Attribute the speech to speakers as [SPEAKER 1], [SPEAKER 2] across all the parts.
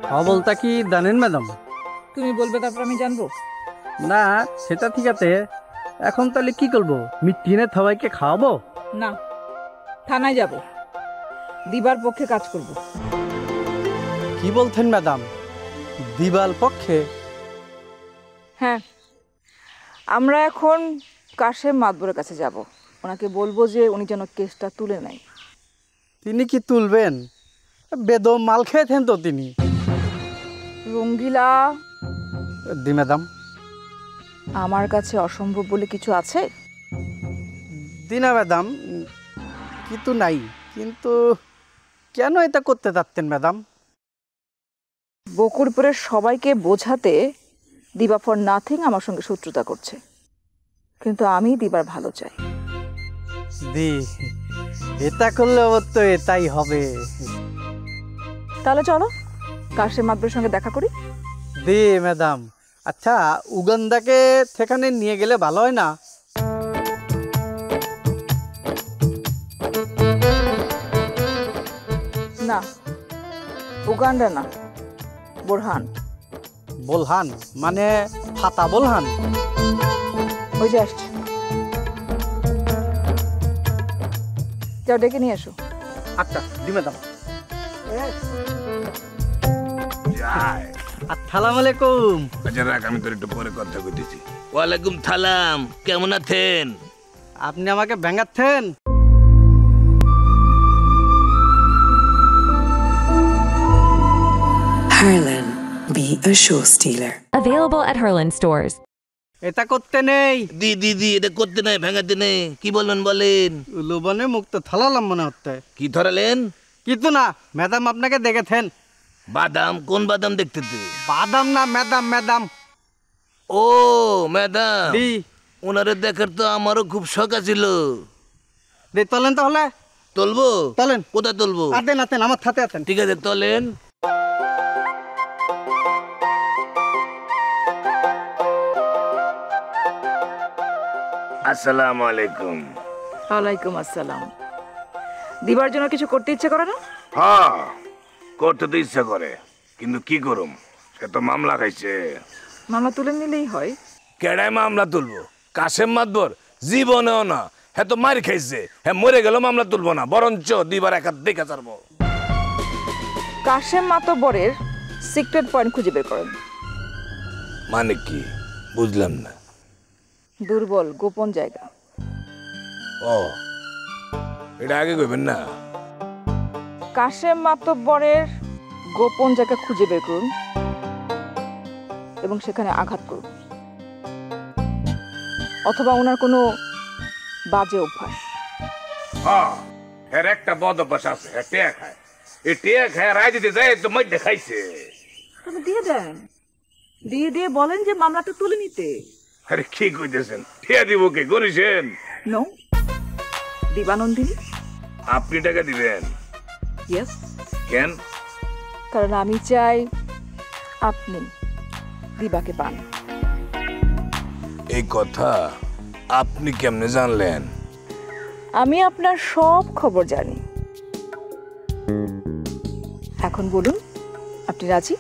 [SPEAKER 1] খবরটা কি জানেন ম্যাডাম?
[SPEAKER 2] তুমি বলবে তারপর আমি জানবো?
[SPEAKER 1] না, সেটা ঠিক আছে। এখন তাহলে কি করবো? মিটিনে সবাইকে খাওয়াবো?
[SPEAKER 2] না, থানায় যাব, দিবার পক্ষে কাজ করব।
[SPEAKER 1] কি বলছেন ম্যাডাম? দিবাল পক্ষে?
[SPEAKER 2] হ্যাঁ, আমরা এখন কাশেম মাতবরের কাছে যাব। ওনাকে বলবো যে উনি যেন কেসটা তুলে নেয়।
[SPEAKER 1] তিনি কি তুলবেন? বেদম মাল খেয়েছেন তো তিনি।
[SPEAKER 2] রঙ্গিলা,
[SPEAKER 1] দি ম্যাডাম।
[SPEAKER 2] আমার কাছে অসম্ভব বলে কিছু আছে?
[SPEAKER 1] দিনা ম্যাডাম, কিন্তু নাই। কিন্তু কেন এটা করতে চাচ্ছেন ম্যাডাম?
[SPEAKER 2] বকুরপুরের সবাইকে বোঝাতে দিবা ফর নাথিং আমার সঙ্গে শত্রুতা করছে, কিন্তু আমি দিবার ভালো চাই।
[SPEAKER 1] দি, এটা করলে অবশ্য এটাই হবে।
[SPEAKER 2] তাহলে চলো কাশেম মাতবরের সঙ্গে দেখা করি।
[SPEAKER 1] দি ম্যাডাম, আচ্ছা উগান্ডাকে সেখানে নিয়ে গেলে ভালো হয় না?
[SPEAKER 2] না, উগান্ডা না, বোরহান।
[SPEAKER 1] বোলহান মানে ফাতা বোলহান?
[SPEAKER 2] ওই যে আসছে, যাও ডেকে নিয়ে এসো।
[SPEAKER 1] আচ্ছা দি ম্যাডাম। আসসালামু আলাইকুম।
[SPEAKER 3] আচ্ছা রাখ, আমি তোর একটু পরে কথা কইতেছি। ওয়ালাইকুম সালাম, কেমন আছেন?
[SPEAKER 1] আপনি আমাকে ব্যাঙ্গাচ্ছেন?
[SPEAKER 4] Harlan, be a show stealer.
[SPEAKER 5] Available at Herland stores.
[SPEAKER 1] এটা করতে নেই।
[SPEAKER 3] দি এটা করতে নাই, ভাঙাতে নেই। কি বলবেন বলেন?
[SPEAKER 1] লবণে মুক্ত থালালাম মনে হচ্ছে।
[SPEAKER 3] কি ধরালেন?
[SPEAKER 1] কিন্তু না, ম্যাডাম আপনাকে দেখেছেন।
[SPEAKER 3] বাদাম? কোন বাদাম দেখতেছে?
[SPEAKER 1] বাদাম না ম্যাডাম, ম্যাডাম।
[SPEAKER 3] ও ম্যাডাম,
[SPEAKER 1] দি
[SPEAKER 3] ওনারে দেখার তো আমারও খুব শখ আছিল।
[SPEAKER 1] দি চলেন তাহলে।
[SPEAKER 3] তুলবো?
[SPEAKER 1] চলেন।
[SPEAKER 3] কোথায় তুলবো?
[SPEAKER 1] আতেন আতেন, আমার সাথে আছেন।
[SPEAKER 3] ঠিক আছে, তোলেন। আসসালামু আলাইকুম।
[SPEAKER 2] ওয়ালাইকুম আসসালাম। দিবার জন্য কিছু করতে ইচ্ছে করে না?
[SPEAKER 3] হ্যাঁ, করতে তো ইচ্ছা করে, কিন্তু কি করুম, সে তো মামলা খাইছে।
[SPEAKER 2] মামলা তুলে নিলেই হয়।
[SPEAKER 3] কেডায় মামলা তুলবো? কাশেম মাতবর? জীবনেও না। হ্যাঁ তো মারি খাইছে, হ্যাঁ মরে গেল মামলা তুলবো না, বরঞ্চ দিবার এক হাত দেখে ছাড়বো।
[SPEAKER 2] কাশেম মাতবরের সিক্রেট পয়েন্ট খুঁজে বের করেন।
[SPEAKER 3] মানে কি বুঝলাম না।
[SPEAKER 2] দুর্বল গোপন জায়গা।
[SPEAKER 3] ও, এটা আগে কইবেন না।
[SPEAKER 2] কাশেম মাতবরের গোপন জায়গা খুঁজে বের করুন এবং সেখানে আঘাত করুন, অথবা ওনার কোনো বাজে অভ্যাস।
[SPEAKER 3] হ্যাঁ, এর একটা বদ অভ্যাস আছে, টেয়া খায়। এই টেয়া খায় রায় দিতে যায় তো মধ্যে খাইছে।
[SPEAKER 2] তবে দিয়ে দেন, দিয়ে দিয়ে বলেন যে মামলাটা তুলে নিতে।
[SPEAKER 3] আরে কি কইতেছেন? টেয়া দিব কে? গরিছেন?
[SPEAKER 2] নো, দিবানন্দিনী।
[SPEAKER 3] আপনি টাকা দিবেন?
[SPEAKER 2] ইয়েস,
[SPEAKER 3] কেন?
[SPEAKER 2] কারণ আমি চাই আপনি দিবাকে পান।
[SPEAKER 3] এই কথা আপনি কেমনে জানলেন?
[SPEAKER 2] আমি আপনার সব খবর জানি। এখন বলুন, আপনি রাজি?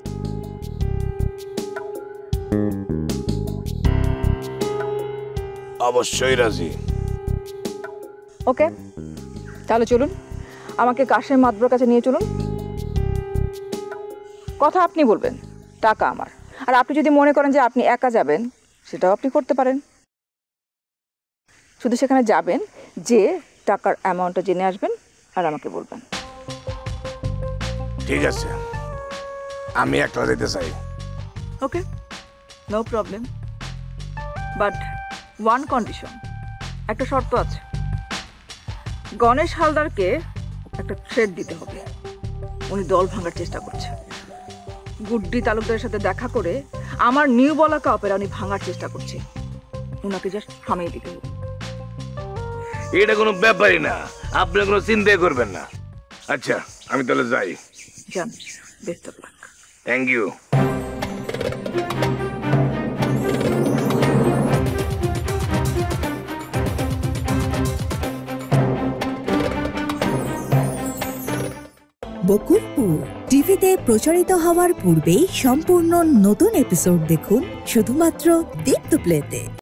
[SPEAKER 3] অবশ্যই রাজি।
[SPEAKER 2] ওকে, তাহলে চলুন, আমাকে কাশেম মাতবরের কাছে নিয়ে চলুন। কথা আপনি বলবেন, টাকা আমার। আর আপনি যদি মনে করেন যে আপনি একা যাবেন, সেটাও আপনি করতে পারেন। শুধু সেখানে যাবেন, যে টাকার অ্যামাউন্টটা জেনে আসবেন আর আমাকে বলবেন।
[SPEAKER 3] ঠিক আছে, আমি একলা যেতে চাই।
[SPEAKER 2] Okay, no problem, but one condition, একটা শর্ত আছে। গণেশ হালদারকে একটা থ্রেড দিতে হবে। উনি দল ভাঙার চেষ্টা করছে। গুড্ডি তালুকদারের সাথে দেখা করে আমার নিউ বলাকা অপেরা উনি ভাঙার চেষ্টা করছে। ওনাকে জাস্ট থামিয়ে দিতে হবে।
[SPEAKER 3] এটা কোনো ব্যাপারই না, আপনি কোনো চিন্তাই করবেন না। আচ্ছা, আমি তাহলে যাই।
[SPEAKER 2] যান, best of luck.
[SPEAKER 3] Thank you.
[SPEAKER 4] Bokurpur TV
[SPEAKER 6] টিভিতে প্রচারিত হওয়ার পূর্বেই সম্পূর্ণ নতুন এপিসোড দেখুন শুধুমাত্র দীপ্ত প্লেতে।